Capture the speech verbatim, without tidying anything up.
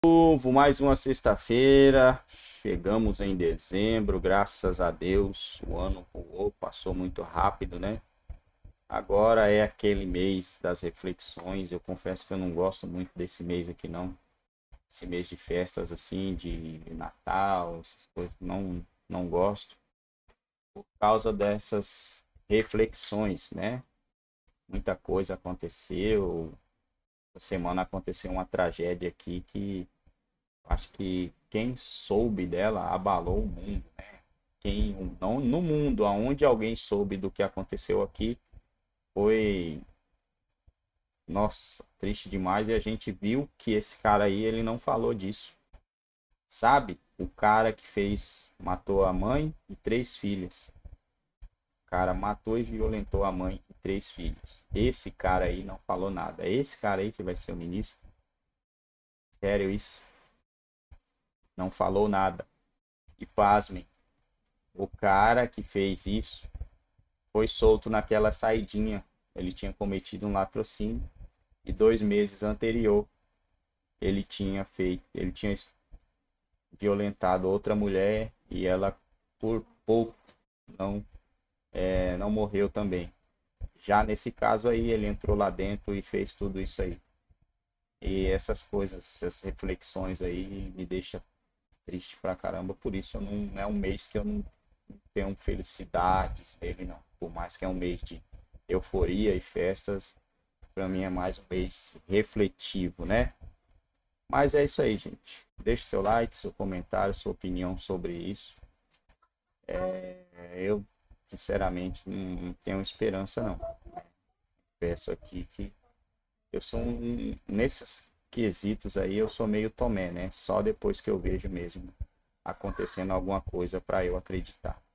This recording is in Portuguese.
Novo, mais uma sexta-feira. Chegamos em dezembro, graças a Deus. O ano voou, passou muito rápido, né? Agora é aquele mês das reflexões. Eu confesso que eu não gosto muito desse mês aqui, não. Esse mês de festas assim, de Natal, essas coisas, não, não gosto. Por causa dessas reflexões, né? Muita coisa aconteceu. Essa semana aconteceu uma tragédia aqui que acho que quem soube dela abalou o mundo, né? Quem não no mundo, aonde alguém soube do que aconteceu aqui, foi, nossa, triste demais. E a gente viu que esse cara aí, ele não falou disso. Sabe? O cara que fez, matou a mãe e três filhas. O cara matou e violentou a mãe e três filhos. Esse cara aí não falou nada. É esse cara aí que vai ser o ministro? Sério isso? Não falou nada. E pasmem, o cara que fez isso foi solto naquela saidinha. Ele tinha cometido um latrocínio e dois meses anterior ele tinha feito, ele tinha violentado outra mulher e ela por pouco não é, não morreu também. Já nesse caso aí ele entrou lá dentro e fez tudo isso aí. E essas coisas, essas reflexões aí me deixa triste pra caramba. Por isso eu não é um mês que eu não tenho felicidades nele, não. Por mais que é um mês de euforia e festas, para mim é mais um mês refletivo, né? Mas é isso aí, gente. Deixe seu like, seu comentário, sua opinião sobre isso. É, eu, sinceramente, não tenho esperança, não. Peço aqui que eu sou um, nesses quesitos aí, eu sou meio Tomé, né? Só depois que eu vejo mesmo acontecendo alguma coisa para eu acreditar.